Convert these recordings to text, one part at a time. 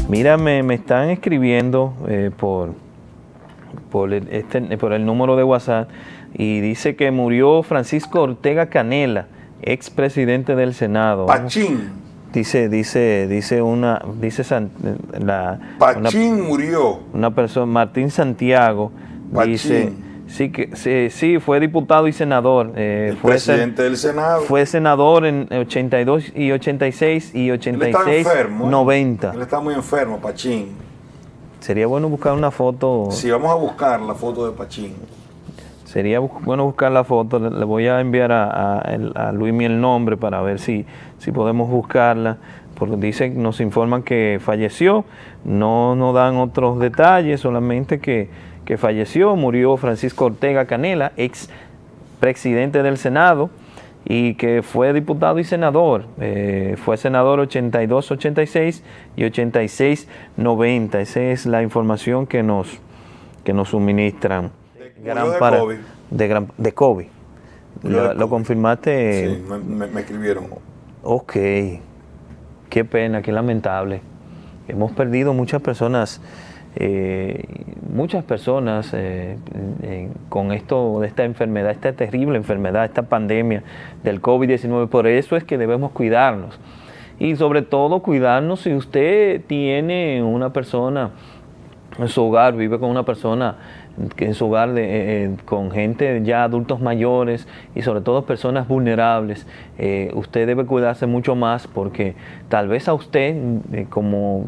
Mira, me están escribiendo por el número de WhatsApp y dice que murió Francisco Ortega Canela, expresidente del Senado. Pachín. Pachín murió. Una persona, Martín Santiago, Pachín. dice sí, fue diputado y senador. Fue presidente del Senado. Fue senador en 82 y 86 y 86, él está enfermo, 90. Él está muy enfermo, Pachín. Sería bueno buscar una foto. Sí, vamos a buscar la foto de Pachín. Sería bueno buscar la foto. Le voy a enviar a Luismi el nombre para ver si podemos buscarla. Porque nos informan que falleció. No nos dan otros detalles, solamente que falleció. Murió Francisco Ortega Canela, ex presidente del Senado, y que fue diputado y senador. Fue senador 82-86 y 86-90. Esa es la información que nos suministran. De COVID. ¿Lo confirmaste? Sí, me escribieron. Ok. Qué pena, qué lamentable. Hemos perdido muchas personas con esto de esta enfermedad, esta terrible enfermedad, esta pandemia del COVID-19. Por eso es que debemos cuidarnos. Y sobre todo cuidarnos si usted tiene una persona en su hogar, vive con una persona en su hogar con gente ya adultos mayores y sobre todo personas vulnerables. Usted debe cuidarse mucho más porque tal vez a usted, como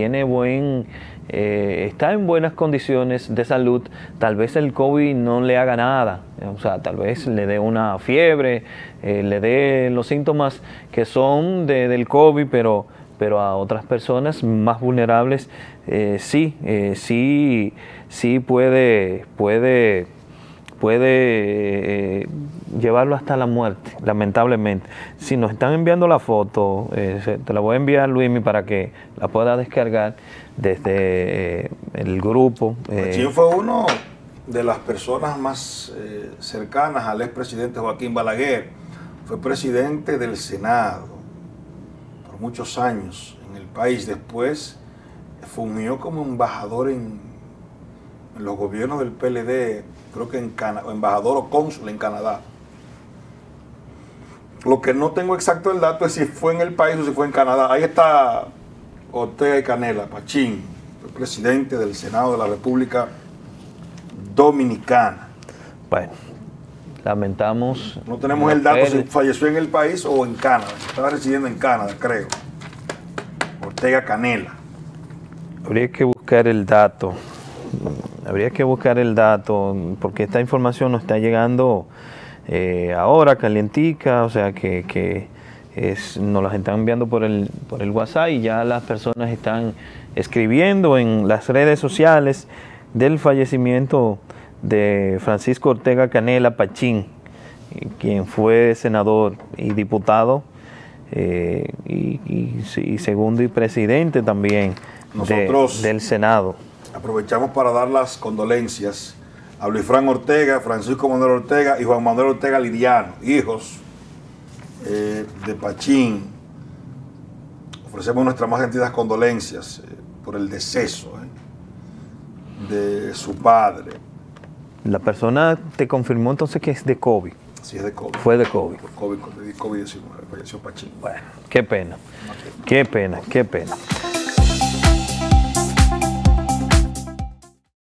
está en buenas condiciones de salud, tal vez el COVID no le haga nada. O sea, tal vez le dé una fiebre, le dé los síntomas que son del COVID, pero a otras personas más vulnerables sí puede llevarlo hasta la muerte, lamentablemente. Si nos están enviando la foto, te la voy a enviar, Luismi, para que la pueda descargar desde el grupo. Pachín fue uno de las personas más cercanas al expresidente Joaquín Balaguer. Fue presidente del Senado por muchos años en el país. Después fungió como embajador en los gobiernos del PLD, creo que embajador o cónsul en Canadá. Lo que no tengo exacto el dato es si fue en el país o si fue en Canadá. Ahí está Ortega y Canela, Pachín, el presidente del Senado de la República Dominicana. Bueno, lamentamos. No tenemos el dato si falleció en el país o en Canadá. Estaba residiendo en Canadá, creo. Ortega Canela. Habría que buscar el dato. Porque esta información nos está llegando ahora, calientica, o sea que nos las están enviando por el WhatsApp y ya las personas están escribiendo en las redes sociales del fallecimiento de Francisco Ortega Canela Pachín, quien fue senador y diputado y segundo y presidente también del Senado. Aprovechamos para dar las condolencias a Luis Fran Ortega, Francisco Manuel Ortega y Juan Manuel Ortega Lidiano, hijos de Pachín. Ofrecemos nuestras más sentidas condolencias por el deceso de su padre. La persona te confirmó entonces que es de COVID. Sí, es de COVID. Fue de COVID. Por COVID-19, falleció Pachín. Bueno, qué pena. Qué pena, qué pena.